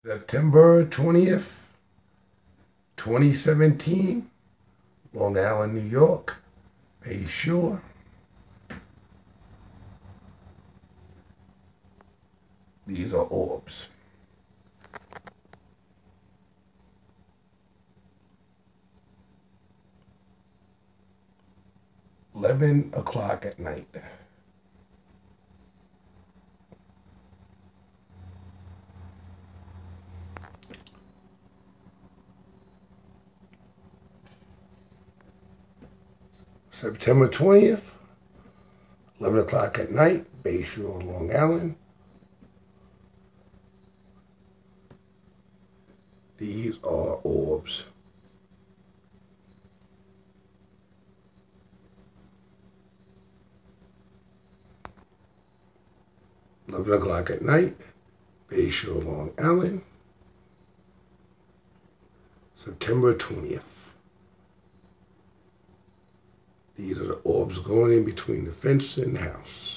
September 20th, 2017, Long Island, New York, Bay Shore. These are orbs. $11 at night. September 20th, 11 o'clock at night, Bay Shore, Long Island. These are orbs. $11 at night, Bay Shore, Long Island. September 20th. These are the orbs going in between the fence and the house.